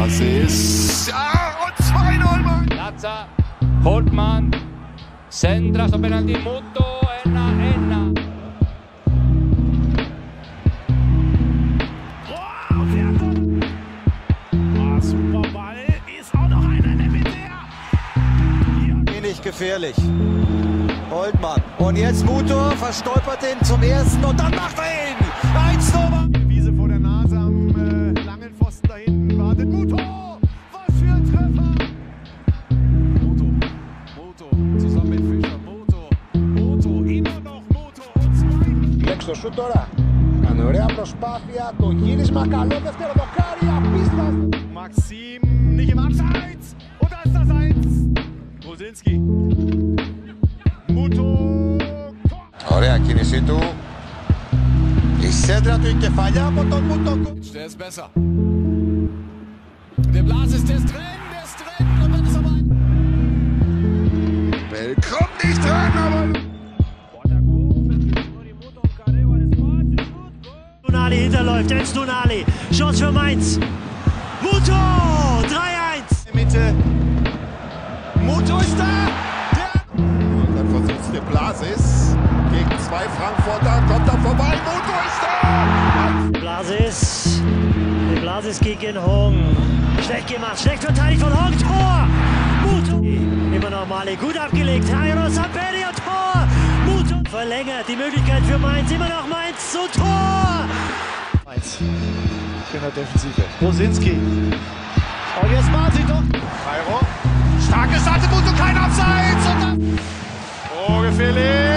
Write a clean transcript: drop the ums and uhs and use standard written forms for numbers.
ist... Ja, und 2-0, Mann! Lazza, Holtmann, centra, so penalty, Muto, Enna. Super Ball, ist auch noch einer in der Mitte. Wenig gefährlich. Holtmann. Und jetzt Muto verstolpert ihn zum ersten und dann macht er ihn. 1-0. Wiese vor der Nase am langen Pfosten da hinten wartet. Muto! Was für ein Treffer! Muto zusammen mit Fischer. Muto, immer noch Muto und 2. Λέξ το σούτ τώρα. Κάνει ωραία προσπάθεια. Το γύρισμα καλό. Δεύτερο δοκάρι. Απίστευτο. Maxim nicht im Abseits. Und da ist das 1. Rosinski. Muto. Ωραία κίνησή του. Η σέντρα του, η κεφαλιά από τον Μούτο. Der ist besser. Der Blas ist drin. Und dann ist er rein. Bell kommt nicht dran, aber... Nunali hinterläuft, jetzt Nunali. Chance für Mainz. Muto, 3-1. Mitte. Muto ist da. Und dann versucht der Blasis gegen 2 Frankfurter. Kommt da vorbei. Muto ist da. Blasis gegen Hong. Schlecht gemacht, schlecht verteidigt von Hong. Tor. Muto. Immer noch Mali, gut abgelegt. Jairo Samperio, Tor. Muto verlängert die Möglichkeit für Mainz. Immer noch Mainz zu Tor. Mainz. In der Defensive. Rosinski. Und jetzt Martin doch. Jairo. Starke Seite, Muto, kein Abseits. Und dann... Oh, gefährlich.